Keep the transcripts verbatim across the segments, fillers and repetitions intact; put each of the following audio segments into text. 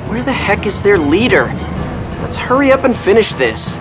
Where the heck is their leader? Let's hurry up and finish this.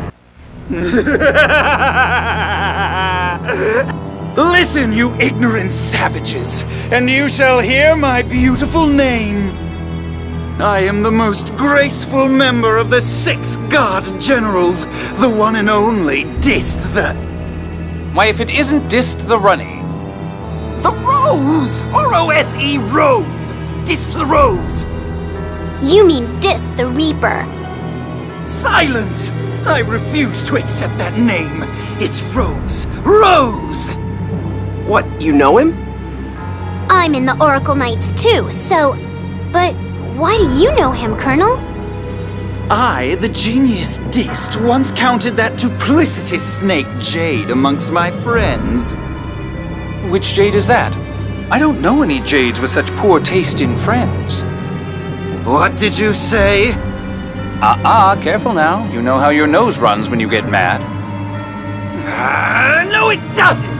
Listen, you ignorant savages, and you shall hear my beautiful name. I am the most graceful member of the six God Generals, the one and only Dist the... Why, if it isn't Dist the Runny. The Rose! R O S E Rose! Dist the Rose! You mean Dist the Reaper. Silence! I refuse to accept that name. It's Rose. Rose! What, you know him? I'm in the Oracle Knights too, so... But why do you know him, Colonel? I, the genius Dist, once counted that duplicitous snake Jade amongst my friends. Which Jade is that? I don't know any Jades with such poor taste in friends. What did you say? Ah-ah, careful now. You know how your nose runs when you get mad. Uh, no, it doesn't!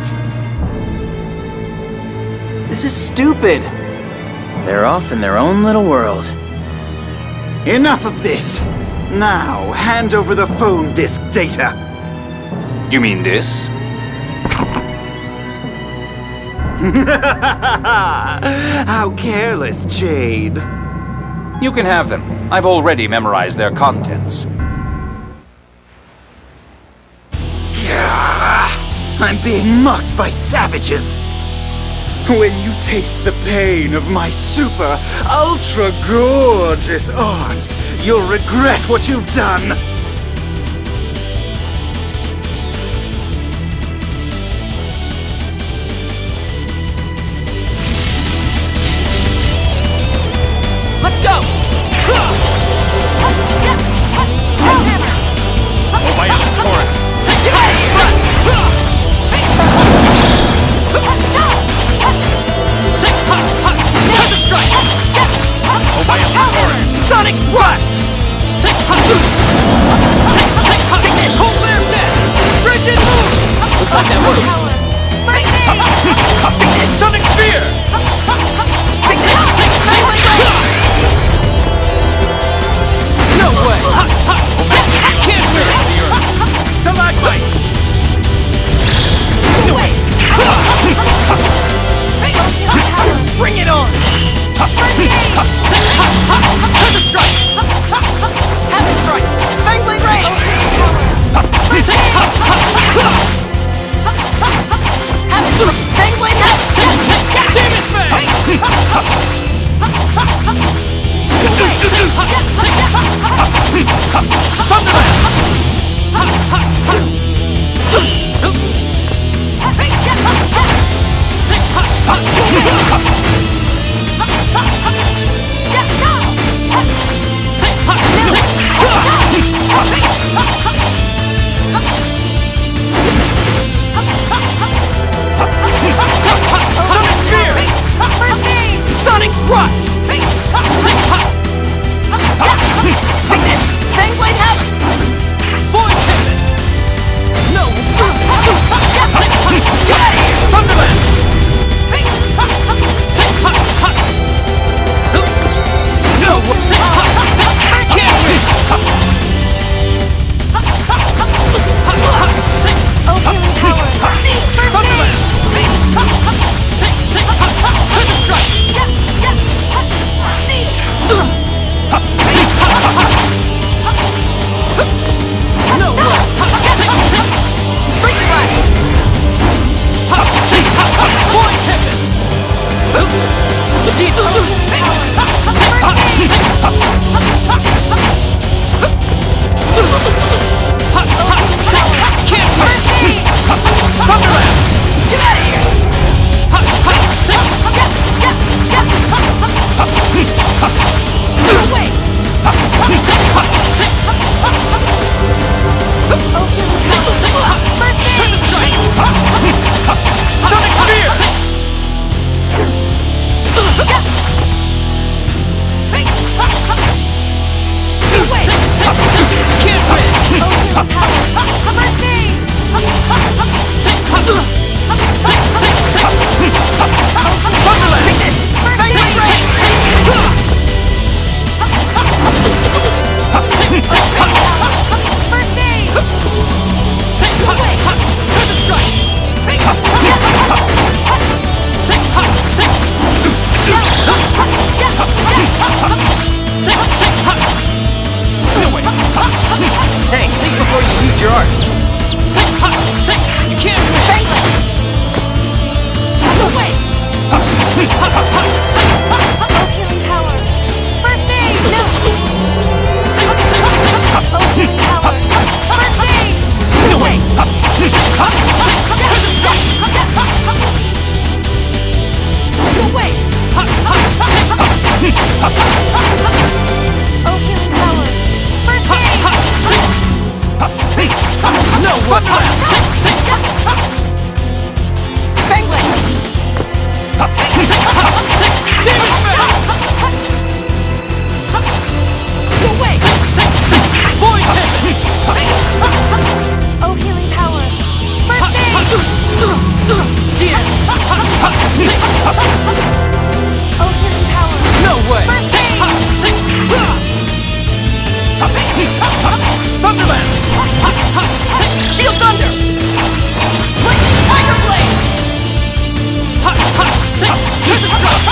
This is stupid. They're off in their own little world. Enough of this! Now, hand over the phone disk data. You mean this? How careless, Jade. You can have them. I've already memorized their contents. Gah, I'm being mocked by savages. When you taste the pain of my super, ultra gorgeous arts, you'll regret what you've done. Let's go! Sonic Thrust! Hold there, death! Rigid move! Looks like that worked. Sonic Spear! No way! Can't move! Stalagmite! Bring it on! Present Strike! Havoc Strike! Fangblade Range! Fangblade Havoc! Demon Fang! Thunderblast! Sonic Spear! Sonic Thrust! Take this! Fangblade Havoc! Oh, healing power. First aid. No way! Fangblade! Demon Spell! No way! Void Tempest! Oh, healing power. First aid. Dear! Oh, healing power. No way! First aid. Thunderland! Feel thunder! Tiger Blade! Here's a strike!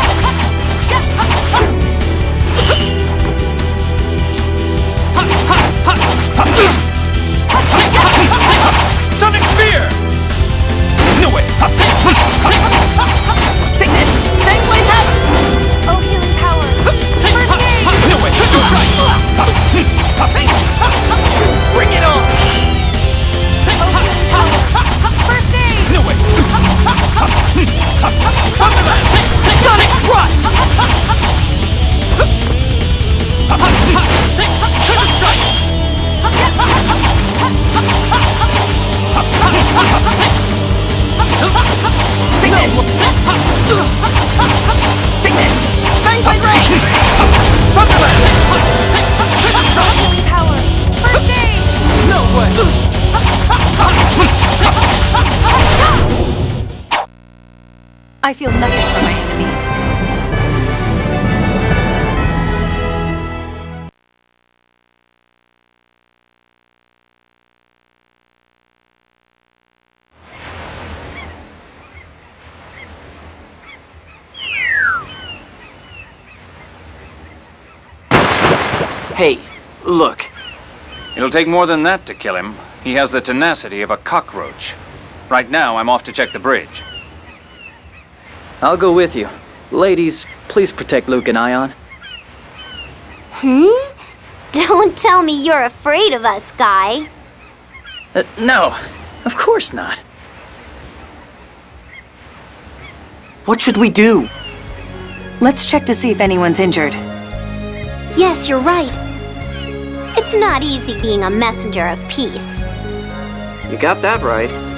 Sonic Spear! No way! Take this! Fangblade Hammer! Oh, healing power. First aid. No way! Here's a strike! Bring it on! Oh, healing power. First aid. No way! Thunderland! Sonic Thrust! Here's a strike! Take this! Take this! Fangblade Ray! Thunderland! Here's a strike! Healing power. First aid. No way! I feel nothing from my enemy. Hey, look. It'll take more than that to kill him. He has the tenacity of a cockroach. Right now, I'm off to check the bridge. I'll go with you. Ladies, please protect Luke and Ion. Hmm? Don't tell me you're afraid of us, Guy. Uh, no, of course not. What should we do? Let's check to see if anyone's injured. Yes, you're right. It's not easy being a messenger of peace. You got that right.